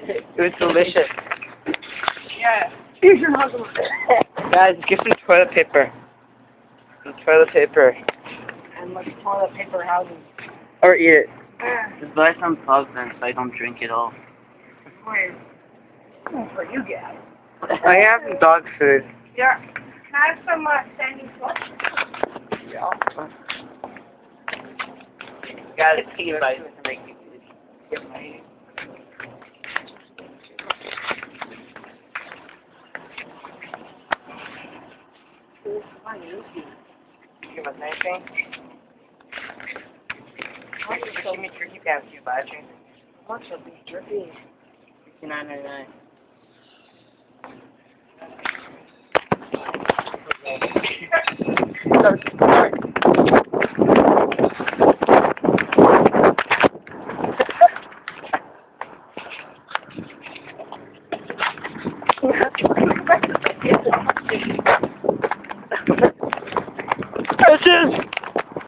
It was delicious. Yeah. Here's your husband. Guys, get some toilet paper. Some toilet paper. And let's toilet paper houses. Or eat it. Just buy some pub then so I don't drink it all. Wait. For you guys. I have some dog food. Yeah. Can I have some standing flush? Yeah. Guys, keep it to make you get my give us anything? Give me turkey pants, you bastard. What's a beef jerky? $59.99. This is